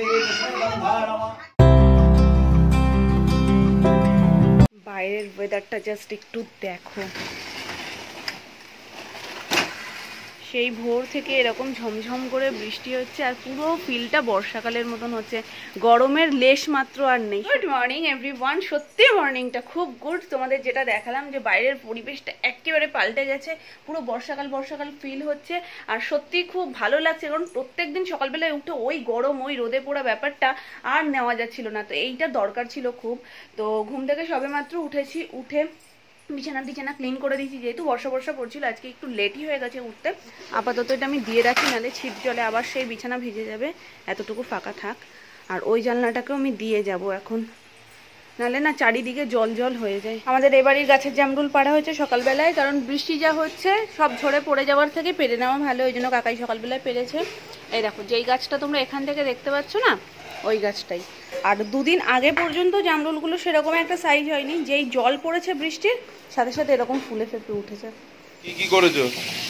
বাইরের ওয়েদারটা জাস্ট একটু দেখো, সেই ভোর থেকে এরকম ঝমঝম করে বৃষ্টি হচ্ছে আর পুরো ফিলটা বর্ষাকালের মতন হচ্ছে, গরমের লেশ মাত্র আর নেই। গুড মর্নিং এভরিওয়ান, সত্যি মর্নিংটা খুব গুড। তোমাদের যেটা দেখালাম যে বাইরের পরিবেশটা একেবারে পাল্টে গেছে, পুরো বর্ষাকাল বর্ষাকাল ফিল হচ্ছে আর সত্যি খুব ভালো লাগছে, কারণ প্রত্যেকদিন সকালবেলায় উঠে ওই গরম ওই রোদে পোড়া ব্যাপারটা আর নেওয়া যাচ্ছিল না, তো এইটা দরকার ছিল খুব। তো ঘুম থেকে সবে মাত্র উঠেছি, উঠে বিছানা ক্লিন করে দিয়েছি, যেহেতু বর্ষা পড়ছিল আজকে একটু লেটই হয়ে গেছে উঠতে। আপাতত এটা আমি দিয়ে রাখি, নাহলে ছিট জলে আবার সেই বিছানা ভিজে যাবে, এতটুকু ফাঁকা থাক। আর ওই জানলাটাকেও আমি দিয়ে যাব এখন, নাহলে না চারিদিকে জল জল হয়ে যায়। আমাদের এবাড়ির গাছের জামরুল পাড়া হয়েছে সকালবেলায়, কারণ বৃষ্টি যা হচ্ছে সব ঝরে পড়ে যাওয়ার থেকে পেরে নেওয়া ভালো, ওই জন্য কাকাই সকালবেলায় পেরেছে। এই দেখো যেই গাছটা তোমরা এখান থেকে দেখতে পাচ্ছ না, ওই গাছটাই। আর দুদিন আগে পর্যন্ত জামরুলগুলো সেরকম একটা সাইজ হয়নি, যেই জল পড়েছে বৃষ্টির সাথে সাথে এরকম ফুলে ফেপে উঠেছে। কি করেছো?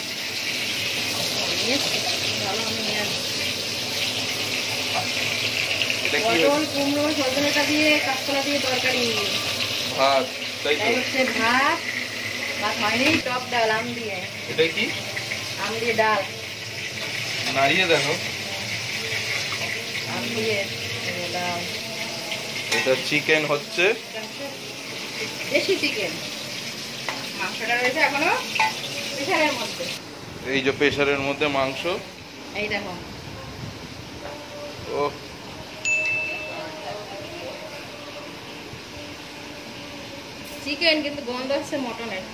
পটল কুমড়ো সজনেটা দিয়ে কাঁচকলা দিয়ে তরকারি, ভাত, তাই তো? ভাত ভাত হয়নি, টক ডাল আম দিয়ে। এটা কি? আম দিয়ে ডাল, নাড়িয়ে দেখো। আম দিয়ে ডাল। এটা চিকেন হচ্ছে, দেশি চিকেন, মাংসটা রয়েছে এখনো প্রেসারের মধ্যে। এই যে প্রেসারের মধ্যে মাংস, এই দেখো। ও চিকেন কিন্তু গন্ধ হচ্ছে মটনের।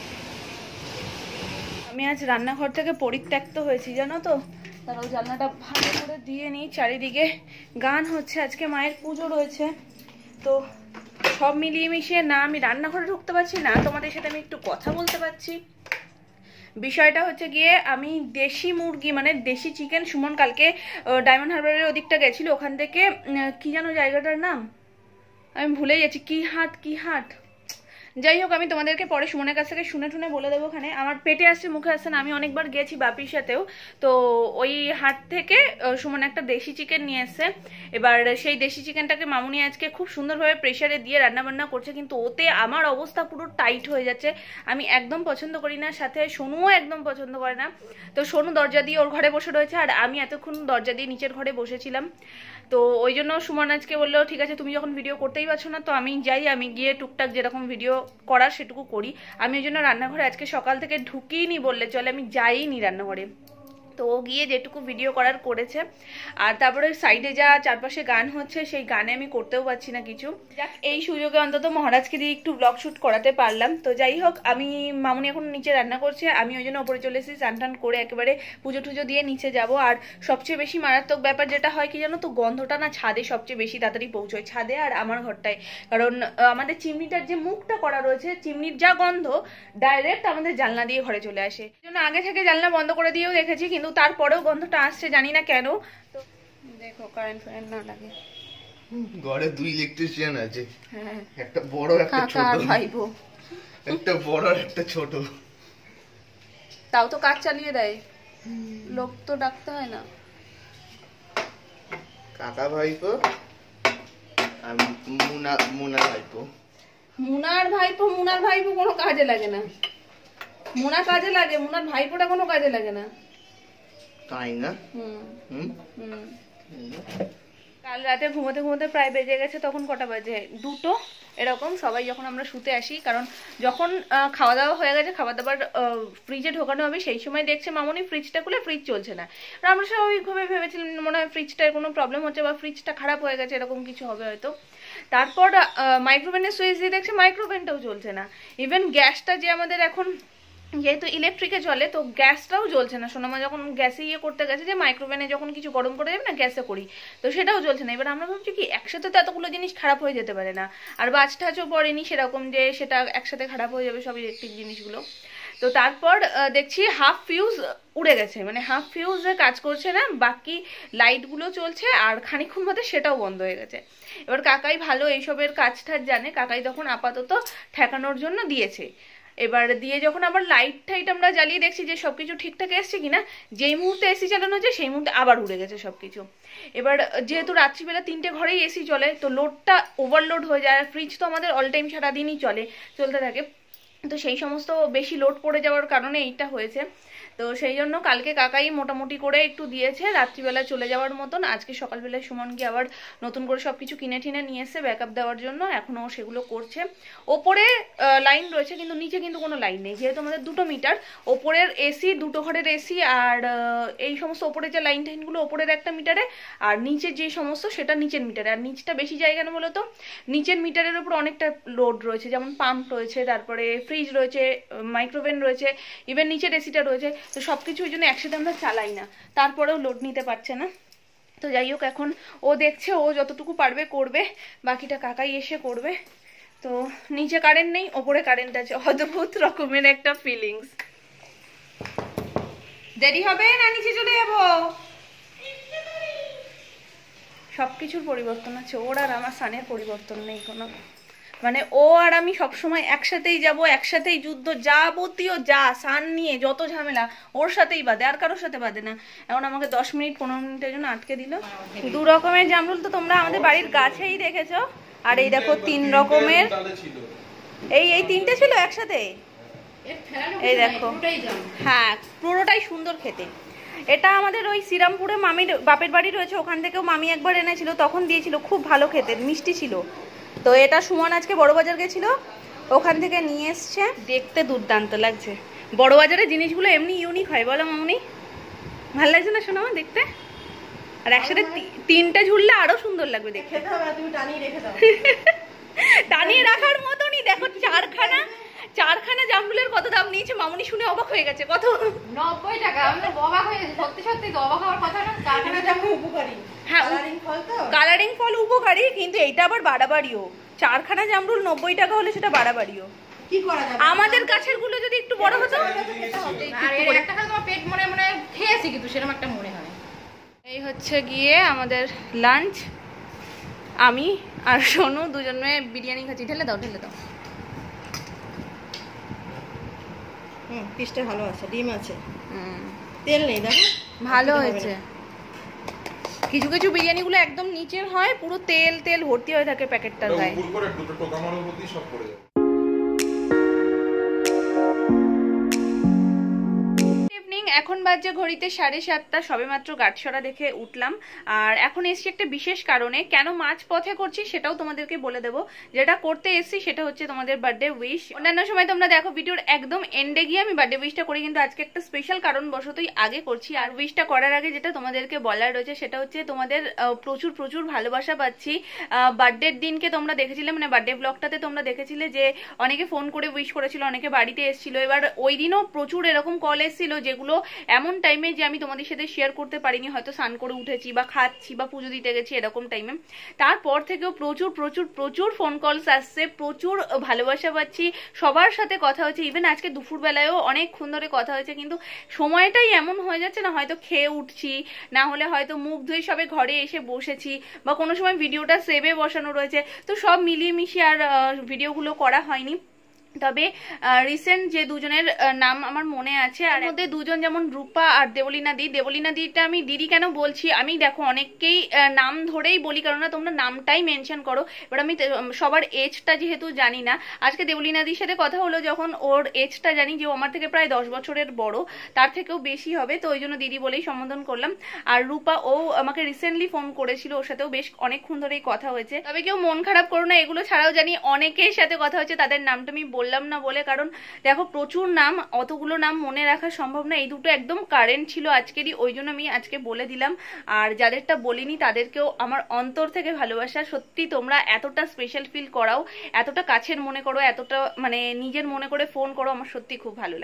আমি আজ রান্নাঘর থেকে পরিত্যক্ত হয়েছি জানো তো, তারাও জানলাটা ভালো করে দিয়ে নিই। চারিদিকে গান হচ্ছে, আজকে মায়ের পুজো রয়েছে, তো সব মিলিয়ে মিশিয়ে না আমি রান্নাঘরে ঢুকতে পারছি না তোমাদের সাথে আমি একটু কথা বলতে পারছি। বিষয়টা হচ্ছে গিয়ে আমি দেশি মুরগি মানে দেশি চিকেন, সুমন কালকে ডায়মন্ড হারবারের ওদিকটা গেছিল, ওখান থেকে কি জানো জায়গাটার নাম আমি ভুলে যাচ্ছি, কি হাট যাই হোক, আমি তোমাদেরকে পরে সুমনের কাছ থেকে শুনে টুনে বলে দেবো। ওখানে আমার পেটে আসছে মুখে আসছে না, আমি অনেকবার গেছি বাপির সাথেও, তো ওই হাট থেকে সুমন একটা দেশি চিকেন নিয়ে এসছে। এবার সেই দেশি চিকেনটাকে মামুনি আজকে খুব সুন্দরভাবে প্রেসারে দিয়ে রান্নাবান্না করছে, কিন্তু ওতে আমার অবস্থা পুরো টাইট হয়ে যাচ্ছে, আমি একদম পছন্দ করি না, সাথে সোনুও একদম পছন্দ করে না। তো সোনু দরজা দিয়ে ওর ঘরে বসে রয়েছে আর আমি এতক্ষণ দরজা দিয়ে নিচের ঘরে বসেছিলাম, তো ওই জন্য সুমন আজকে বললো ঠিক আছে তুমি যখন ভিডিও করতেই পারছো না তো আমি যাই, আমি গিয়ে টুকটাক যেরকম ভিডিও করার সেটুকু করি। আমি ওই জন্য রান্নাঘরে আজকে সকাল থেকে ঢুকিনি বললে চলে, আমি যাইনি রান্নাঘরে, তো ও গিয়ে যেটুকু ভিডিও করার করেছে। আর তারপরে সাইডে যা চারপাশে গান হচ্ছে সেই গানে আমি করতেও পারছি না কিছু। যাক এই সুযোগে অন্তত মহারাজকে দিয়ে একটু ব্লগ শুট করাতে পারলাম। তো যাই হোক, আমি মামুনি এখন নিচে রান্না করছে, আমি ওই জন্য ওপরে চলে এসেছি, স্নান টান করে একেবারে পুজো টুজো দিয়ে নিচে যাব। আর সবচেয়ে বেশি মারাত্মক ব্যাপার যেটা হয় কি জানো তো, গন্ধটা না ছাদে সবচেয়ে বেশি তাড়াতাড়ি পৌঁছয়, ছাদে আর আমার ঘরটায়, কারণ আমাদের চিমনিটার যে মুখটা করা রয়েছে, চিমনির যা গন্ধ ডাইরেক্ট আমাদের জানলা দিয়ে ঘরে চলে আসে। এই জন্য আগে থেকে জানলা বন্ধ করে দিয়েও রেখেছি, কিন্তু তারপরেও গন্ধটা আসছে জানি না কেন। তো দেখো কারেন্ট না লাগে, ঘরে দুই ইলেকট্রিশিয়ান আছে, হ্যাঁ একটা বড় একটা ছোট, ভাইবো একটা বড় আর একটা ছোট, তাও তো কাজ চালিয়ে দেয়, লোক তো ডাকতে হয় না। কাকা ভাইপো আর মুনার ভাইপো। মুনার ভাইপো কোনো কাজে লাগে না, মুনা কাজে লাগে, মুনার ভাইপোটা কোনো কাজে লাগে না, তাই না? কাল রাতে ঘুমোতে ঘুমোতে প্রায় বেজে গেছে, তখন কটা বাজে 2টো এরকম, সবাই যখন আমরা শুতে আসি, কারণ যখন খাওয়া দাওয়া হয়ে গেছে খাবার দাবার ফ্রিজে ঢোকানো হবে সেই সময় দেখছে মামুনি ফ্রিজটা খুলে ফ্রিজ চলছে না। আমরা স্বাভাবিকভাবে ভেবেছিলাম মনে হয় ফ্রিজটার কোনো প্রবলেম হচ্ছে বা ফ্রিজটা খারাপ হয়ে গেছে, এরকম কিছু হবে হয়তো। তারপর মাইক্রোওভেনের সুইচ দিয়ে দেখছে মাইক্রোওভেনটাও চলছে না, ইভেন গ্যাসটা যে আমাদের এখন যেহেতু ইলেকট্রিকে চলে তো গ্যাসটাও জ্বলছে না। সোনামা যখন গ্যাসে করতে গেছে যে মাইক্রোওভেনে যখন কিছু গরম করে যাবে না গ্যাসে করি, তো সেটাও জ্বলছে না। এবার আমরা ভাবছি কি একসাথে তো এতগুলো জিনিস খারাপ হয়ে যেতে পারে না, আর বাজ টাচও পড়েনি সেরকম যে সেটা একসাথে খারাপ হয়ে যাবে সব ইলেকট্রিক জিনিসগুলো। তো তারপর দেখছি হাফ ফিউজ উড়ে গেছে, মানে হাফ ফিউজ কাজ করছে না, বাকি লাইটগুলো চলছে আর খানিকক্ষণ মধ্যে সেটাও বন্ধ হয়ে গেছে। এবার কাকাই ভালো এইসবের কাজ টাজ জানে, কাকাই তখন আপাতত ঠেকানোর জন্য দিয়েছে। এবার দিয়ে যখন আবার লাইট টাইট আমরা জ্বালিয়ে দেখছি যে সবকিছু ঠিকঠাক এসছে কিনা, যেই মুহূর্তে এসি চালানো হচ্ছে সেই মুহূর্তে আবার উড়ে গেছে সবকিছু। এবার যেহেতু রাত্রিবেলা 3টে ঘরেই এসি চলে, তো লোডটা ওভারলোড হয়ে যায়। আর ফ্রিজ তো আমাদের অল টাইম সারাদিনই চলতে থাকে, তো সেই সমস্ত বেশি লোড পড়ে যাওয়ার কারণে এইটা হয়েছে। তো সেই জন্য কালকে কাকাই মোটামুটি করে একটু দিয়েছে রাত্রিবেলা চলে যাওয়ার মতন। আজকে সকালবেলায় সুমন গিয়ে আবার নতুন করে সবকিছু কিনে টিনে নিয়ে এসে ব্যাকআপ দেওয়ার জন্য, এখনও সেগুলো করছে। ওপরে লাইন রয়েছে কিন্তু নিচে কিন্তু কোনো লাইন নেই, যেহেতু আমাদের 2টো মিটার। ওপরের এসি, 2টো ঘরের এসি, আর এই সমস্ত ওপরের যে লাইন টাইনগুলো ওপরের একটা মিটারে, আর নিচের যে সমস্ত সেটা নিচের মিটারে। আর নিচটা বেশি জায়গা না বলতো, নিচের মিটারের উপর অনেকটা লোড রয়েছে, যেমন পাম্প রয়েছে, তারপরে ফ্রিজ রয়েছে, মাইক্রোওভেন রয়েছে, ইভেন নিচের এসিটা রয়েছে। তো সব কিছু ওই জন্য একসাথে আমরা চালাই না, তারপরেও লোড নিতে পারছে না। তো যাই হোক, এখন ও দেখছে, ও যতটুকু পারবে করবে, বাকিটা কাকাই এসে করবে। তো নিচে কারেন্ট নেই, ওপরে কারেন্ট আছে, অদ্ভুত রকমের একটা ফিলিংস। দেরি হবে না, নিচে চলে যাবো। সবকিছুর পরিবর্তন আছে, ওর আর আমার সানের পরিবর্তন নেই কোনো। মানে ও আর আমি সবসময় একসাথেই যাব, একসাথেই যুদ্ধ, যাবতীয় যা সান নিয়ে যত ঝামেলা ওর সাথেই বাদে, আর কারোর সাথে বাদে না। এখন আমাকে 10 মিনিট 15 মিনিটের জন্য আটকে দিল। 2 রকমের জামরুল তো তোমরা আমাদের বাড়ির গাছেই দেখেছো। আর এই দেখো 3 রকমের, এই 3টে ছিল একসাথে, এই দেখো। হ্যাঁ, পুরোটাই সুন্দর খেতে। এটা আমাদের ওই শ্রীরামপুরে মামির বাপের বাড়ি রয়েছে, ওখান থেকেও মামি একবার এনেছিল, তখন দিয়েছিল, খুব ভালো খেতে, মিষ্টি ছিল। তো এটা সুমন আজকে বড়বাজার গেছিল, ওখান থেকে নিয়ে এসছে। দেখতে দুর্দান্ত লাগছে। বড়বাজারের জিনিসগুলো এমনি ইউনিক হয়, বলো মামনি? ভালো লাগছে না শোনো দেখতে? আর একসাথে 3টে ঝুললে আরো সুন্দর লাগবে দেখতে। টানিয়ে রাখার মতনই। দেখো, 4খানা জামরুলের কত দাম নিয়েছে মামনি, শুনে অবাক হয়ে গেছে। কত? 90 টাকা। আমি অবাক হয়ে গেছি, সত্যি সত্যি তো অবাক হওয়ার কথা না। 4খানা জামরুল উপকারী। হ্যাঁ, কালারিং ফল উপকারী, কিন্তু এইটা আবার বাড়াবাড়িও। 4খানা জামরুল 90 টাকা হলে সেটা বাড়াবাড়িও। কি করা যাবে? আমাদের গাছের গুলো যদি একটু বড় হতো। আর এর একটা খালি তোমার পেট মনে মনে খেয়েছি, কিন্তু সেরকম একটা মনে হয়। এই হচ্ছে গিয়ে আমাদের লাঞ্চ। আমি আর সোনু দুজনে বিরিয়ানি খাচ্ছি। ঢেলে দাও, ঢেলে দাও। পিসটা ভালো আছে, ডিম আছে, তেল নেই, দেখো ভালো হয়েছে। কিছু কিছু বিরিয়ানি গুলো একদম নিচের হয়, পুরো তেল তেল ভর্তি হয়ে থাকে প্যাকেটটার গায়ে। এখন বাজে ঘড়িতে 7:30, সবেমাত্র গাঁটছড়া দেখে উঠলাম। আর এখন এসছি একটা বিশেষ কারণে। কেন মাছ পথে করছি সেটাও তোমাদেরকে বলে দেবো। যেটা করতে এসছি সেটা হচ্ছে তোমাদের বার্থডে উইশ। অন্যান্য সময় তোমরা দেখো ভিডিওর একদম এন্ডে গিয়ে আমি বার্থডে উইশটা করি, কিন্তু আজকে একটা স্পেশাল কারণবশতই আগে করছি। আর উইশটা করার আগে যেটা তোমাদেরকে বলার রয়েছে সেটা হচ্ছে তোমাদের প্রচুর প্রচুর ভালোবাসা পাচ্ছি। বার্থডের দিনকে তোমরা দেখেছিলে, মানে বার্থডে ব্লগটাতে তোমরা দেখেছিলে যে অনেকে ফোন করে উইশ করেছিল, অনেকে বাড়িতে এসেছিল। এবার ওই দিনও প্রচুর এরকম কল এসেছিল যেগুলো এমন টাইমে যে আমি তোমাদের সাথে শেয়ার করতে পারিনি, হয়তো স্নান করে উঠেছি বা খাচ্ছি বা পুজো দিতে গেছি এরকম টাইমে। তারপর থেকেও প্রচুর প্রচুর প্রচুর ফোন কলস আসছে, প্রচুর ভালোবাসা পাচ্ছি, সবার সাথে কথা হচ্ছে। ইভেন আজকে দুপুরবেলায়ও অনেকক্ষণ ধরে কথা হয়েছে, কিন্তু সময়টাই এমন হয়ে যাচ্ছে না, হয়তো খেয়ে উঠছি, না হলে হয়তো মুখ ধুয়ে সবে ঘরে এসে বসেছি, বা কোনো সময় ভিডিওটা সেভে বসানো রয়েছে। তো সব মিলিয়ে মিশিয়ে আর ভিডিওগুলো করা হয়নি। তবে রিসেন্ট যে দুজনের নাম আমার মনে আছে, আর মধ্যে দুজন যেমন রূপা আর দেবলীনা দি। দেবলীনা দিটা আমি দিদি কেন বলছি, আমি দেখো অনেককেই নাম ধরেই বলি, কারণ না তোমরা নামটাই মেনশন করো। এবার আমি সবার এজটা যেহেতু জানি না, আজকে দেবলীনা দির সাথে কথা হলো যখন, ওর এজটা জানি যে ও আমার থেকে প্রায় 10 বছরের বড়, তার থেকেও বেশি হবে, তো ওই জন্য দিদি বলেই সম্বোধন করলাম। আর রূপা, ও আমাকে রিসেন্টলি ফোন করেছিল, ওর সাথেও বেশ অনেকক্ষণ ধরেই কথা হয়েছে। তবে কেউ মন খারাপ করো না, এগুলো ছাড়াও জানি অনেকের সাথে কথা হয়েছে, তাদের নামটা আমি বললাম না বলে, কারণ দেখো প্রচুর নাম, অতগুলো নাম মনে রাখা সম্ভব না। এই দুটো একদম কারেন্ট ছিল আজকেরই, ওই জন্য আমি আজকে বলে দিলাম। আর যাদেরটা বলিনি তাদেরকেও আমার অন্তর থেকে ভালোবাসা। সত্যি তোমরা এতটা স্পেশাল ফিল করাও, এতটা কাছের মনে করো, এতটা মানে নিজের মনে করে ফোন করো, আমার সত্যি খুব ভালো লাগে।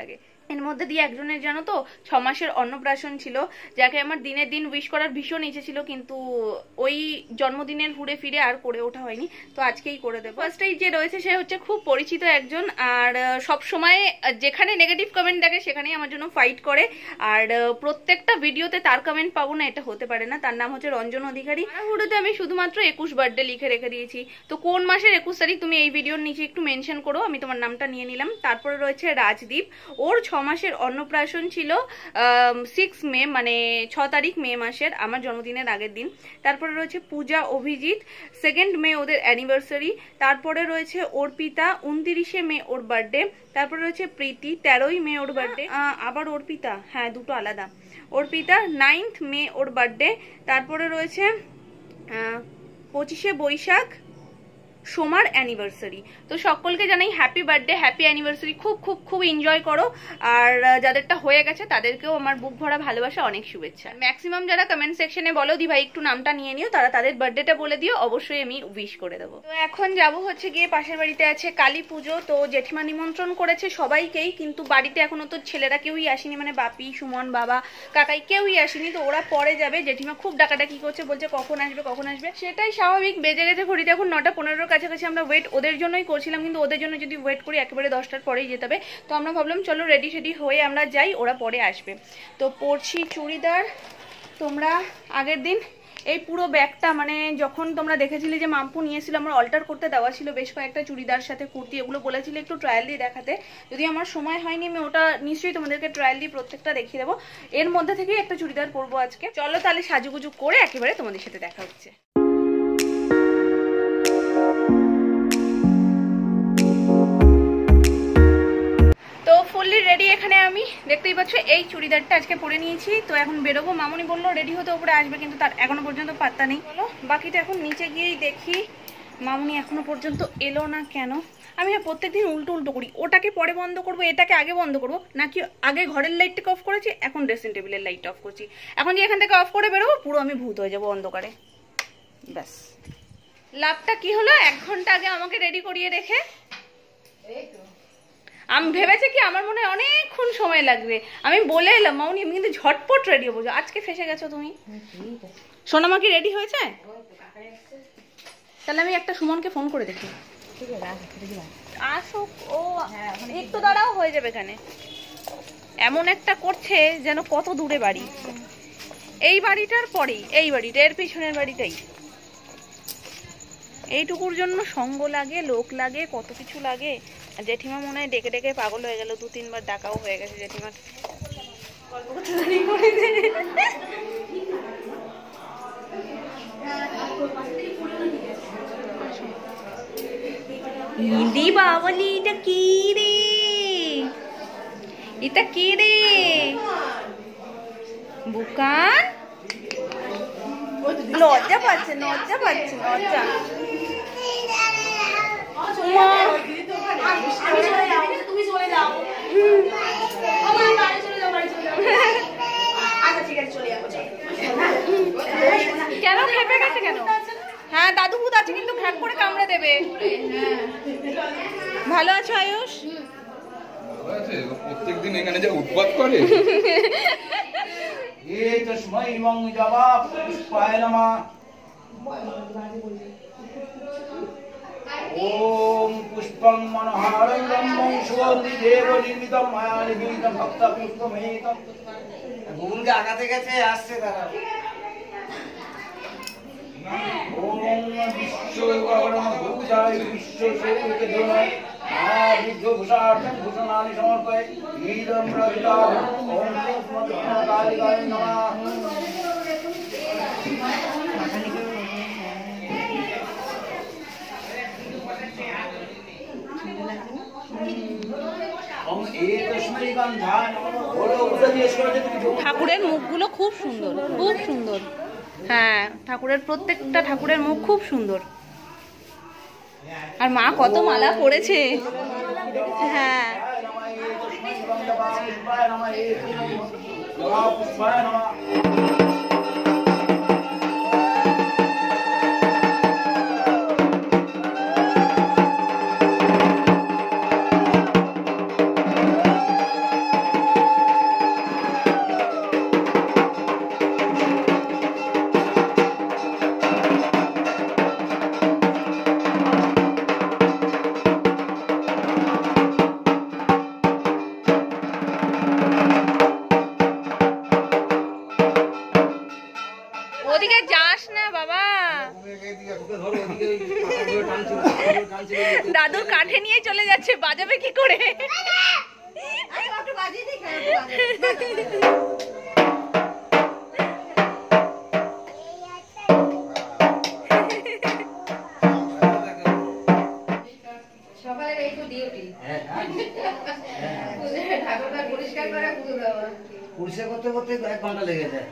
এর মধ্যে দিয়ে একজনের জানো তো 6 মাসের অন্নপ্রাশন ছিল, যাকে আমার দিনের দিন উইশ করার ভীষণ ইচ্ছে ছিল, কিন্তু ওই জন্মদিনের ঘুরে ফিরে আর করে ওঠা হয়নি, তো আজকেই করে দেবো। ফার্স্টেই যে রয়েছে সে হচ্ছে খুব পরিচিত একজন, আর সব সময় যেখানে নেগেটিভ কমেন্ট দেখে সেখানেই আমার জন্য ফাইট করে, আর প্রত্যেকটা ভিডিওতে তার কমেন্ট পাবো না এটা হতে পারে না। তার নাম হচ্ছে রঞ্জন অধিকারী। ভিডিওতে আমি শুধুমাত্র 21 বার্থডে লিখে রেখে দিয়েছি, তো কোন মাসের 21 তারিখ তুমি এই ভিডিওর নিচে একটু মেনশন করো, আমি তোমার নামটা নিয়ে নিলাম। তারপরে রয়েছে রাজদীপ, ওর 6 মাসের অন্নপ্রাশন ছিল 6 মে, মানে 6 তারিখ মে মাসের, আমার জন্মদিনের আগের দিন। তারপরে রয়েছে পূজা অভিজিৎ, 2 মে ওদের অ্যানিভার্সারি। তারপরে রয়েছে অর্পিতা, 29 মে ওর বার্থডে। তারপরে রয়েছে প্রীতি, 13 মে ওর বার্থডে। আবার অর্পিতা, হ্যাঁ দুটো আলাদা। অর্পিতা 9 মে ওর বার্থডে। তারপরে রয়েছে 25 বৈশাখ সোমার অ্যানিভার্সারি। তো সকলকে জানাই হ্যাপি বার্থডে, হ্যাপি অ্যানিভার্সারি, খুব খুব খুব এনজয় করো। আর যাদেরটা হয়ে গেছে তাদেরকেও আমার বুক ভরা ভালোবাসা, অনেক শুভেচ্ছা। ম্যাক্সিমাম যারা কমেন্ট সেকশনে বলো দি ভাই একটু নামটা নিয়ে নিও, তারা তাদের বার্থডেটা বলে দিও, অবশ্যই আমি উইশ করে দেবো। তো এখন যাব হচ্ছে গিয়ে পাশের বাড়িতে আছে কালী পুজো, তো জেঠিমা নিমন্ত্রণ করেছে সবাইকেই, কিন্তু বাড়িতে এখনো তো ছেলেরা কেউই আসেনি, মানে বাপি, সুমন, বাবা, কাকাই কেউই আসেনি, তো ওরা পরে যাবে। জেঠিমা খুব ডাকাডাকি করছে, বলছে কখন আসবে কখন আসবে, সেটাই স্বাভাবিক। বেজে গেছে ঘড়িতে এখন 9টা 15 কাছাকাছি। আমরা ওয়েট ওদের জন্যই করছিলাম, কিন্তু ওদের জন্য যদি ওয়েট করি একেবারে 10টার পরেই যেতে হবে, তো আমরা ভাবলাম চলো রেডি সেডি হয়ে আমরা যাই, ওরা পরে আসবে। তো পরছি চুড়িদার। তোমরা আগের দিন এই পুরো ব্যাগটা, মানে যখন তোমরা দেখেছিলে যে মাম্পু নিয়েছিল, আমার অল্টার করতে দেওয়া ছিল বেশ কয়েকটা চুড়িদার সাথে কুর্তি, এগুলো বলেছিল একটু ট্রায়াল দিয়ে দেখাতে। যদি আমার সময় হয়নি আমি ওটা নিশ্চয়ই তোমাদেরকে ট্রায়াল দিয়ে প্রত্যেকটা দেখিয়ে দেবো। এর মধ্যে থেকেই একটা চুড়িদার পরবো আজকে। চলো তাহলে সাজুগুজু করে একেবারে তোমাদের সাথে দেখা হচ্ছে। তো ফুললি রেডি, এখানে আমি দেখতেই পাচ্ছ এই চুড়িদারটা আজকে পরে নিয়েছি। তো এখন বেরোবো, মামুনি বললো রেডি হতে উপরে আসবে, কিন্তু তার এখনো পর্যন্ত পাত্তা নেই। বলো বাকিটা এখন নিচে গিয়েই দেখি, মামুনি এখনো পর্যন্ত এলো না কেন। আমি প্রত্যেকদিন উল্টো উল্টো করি, ওটাকে পরে বন্ধ করবো, এটাকে আগে বন্ধ করবো, নাকি আগে ঘরের লাইটটাকে অফ করেছি, এখন ড্রেসিং টেবিলের লাইটটা অফ করছি। এখন যে এখান থেকে অফ করে বেরোবো, পুরো আমি ভূত হয়ে যাবো অন্ধকারে। ব্যাস, লাভটা কি হলো, 1 ঘন্টা আগে আমাকে রেডি করিয়ে রেখে। আমি ভেবেছি কি আমার মনে হয় অনেকক্ষণ সময় লাগবে, আমি বলে এলাম মামুনি আমি কিন্তু ঝটপট রেডি হবো। আজকে ফেসে গেছো তুমি। সোনামা কি রেডি হয়েছে? তাহলে আমি একটা সুমনকে ফোন করে দেখি আসুক। ও একটু দাঁড়াও, হয়ে যাবে এখানে। এমন একটা করছে যেন কত দূরে বাড়ি, এই বাড়িটার পরেই এই বাড়িটা, এর পিছনের বাড়িটাই। এইটুকুর জন্য সঙ্গ লাগে, লোক লাগে, কত কিছু লাগে। জেঠিমা মনে হয় ডেকে ডেকে পাগল হয়ে গেল, 2-3 বার ডাকাও হয়ে গেছে জেঠিমার। গল্প করতে দাঁড়িয়ে করে দীপাবলি, এটা কি রে, এটা কি রে বুকান, লজ্জা পাচ্ছে লজ্জা পাচ্ছে লজ্জা। কেন খেপে গেছে কেন? হ্যাঁ দাদু ভূত আছে, কিন্তু ঘ্যাক করে কামড়ে দেবে। ভালো আছো আয়ুষ? প্রত্যেকদিন এখানে যে উৎপাত করে। এই তো সময় ইমাম জবাব পুষ্পায় নমঃ। ওম পুষ্পং মনোহারং ব্রহ্মং সুগন্ধি দেব নির্মিতং মায়া নির্মিতং ভক্ত পুষ্পমেতং। গুরুকে আগাতে গেছে, আসছে দাদা। ওম বিশ্ব গগনম ভূজায় বিশ্ব সেবকে ধরয় বিদ্য ভূষার্থং ভূষণানি সমর্পয় ঈদম রবিদাম ওম কৃষ্ণ কালিকায় নমঃ। ঠাকুরের মুখগুলো খুব সুন্দর, খুব সুন্দর। হ্যাঁ ঠাকুরের প্রত্যেকটা ঠাকুরের মুখ খুব সুন্দর। আর মা কত মালা পড়েছে। হ্যাঁ ধরো ওদিকে ওই পাতাগুলো টানছিল দাদুর কাঠে নিয়ে চলে যাচ্ছে, বাজাবে কি করে? একটু বাজিয়ে দিই, একটু সকালের এই তো ডিউটি, ঠাকুরটা পরিষ্কার করে পুজো দেওয়া। পরিষ্কার করতে করতে 1 ঘন্টা লেগে যায়।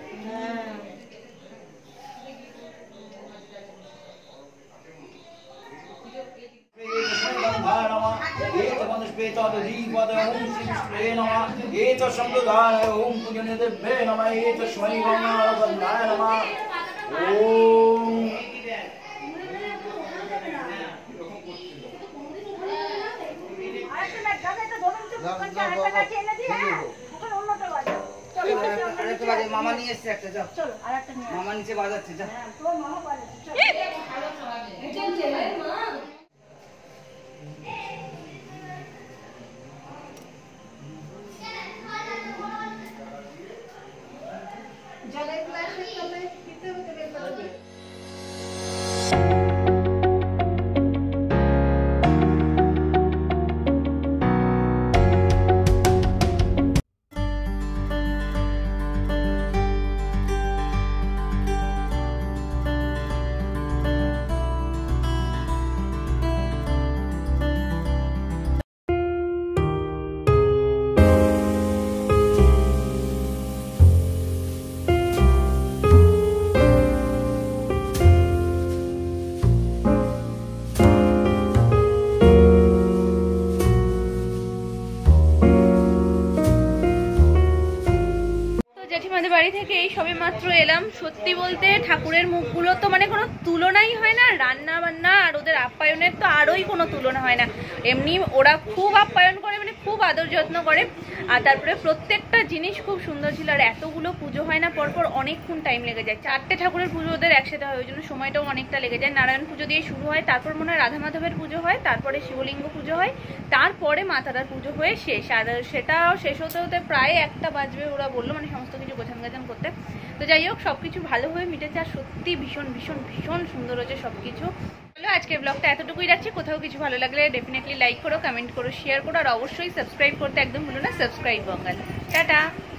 মামা নিয়ে এসছে একটা, যাও মামা নিচে বাজাচ্ছে, যা। জলের গ্লাসে তবে দিতে হতে বের করতে। জেঠিমাদের বাড়ি থেকে এই সবে মাত্র এলাম। সত্যি বলতে ঠাকুরের মুখগুলো তো মানে কোনো তুলনাই হয় না, রান্না বান্না আর ওদের আপ্যায়নের তো আরোই কোনো তুলনা হয় না। এমনি ওরা খুব আপ্যায়ন করে, মানে খুব আদর যত্ন করে। আর তারপরে প্রত্যেকটা জিনিস খুব সুন্দর ছিল। আর এতগুলো পুজো হয় না পরপর, অনেকক্ষণ টাইম লেগে যায়। 4টে ঠাকুরের পুজো ওদের একসাথে হয়, ওই জন্য সময়টাও অনেকটা লেগে যায়। নারায়ণ পুজো দিয়ে শুরু হয়, তারপর মনে হয় রাধা মাধবের পুজো হয়, তারপরে শিবলিঙ্গ পুজো হয়, তারপরে মা তারার পুজো হয়ে শেষ। আর সেটাও শেষ হতে হতে প্রায় 1টা বাজবে ওরা বললো, মানে সমস্ত কিছু গোছান গাছান করতে। তো যাই হোক, সবকিছু ভালো হয়ে মিটেছে। আর সত্যি ভীষণ ভীষণ ভীষণ সুন্দর হয়েছে সবকিছু। চলো আজকের ব্লগটা এতটুকুই রাখছি। কোথাও কিছু ভালো লাগলে ডেফিনেটলি লাইক করো, কমেন্ট করো, শেয়ার করো, আর অবশ্যই সাবস্ক্রাইব করতে একদম ভুলো না। সাবস্ক্রাইব বাঙালি। টাটা।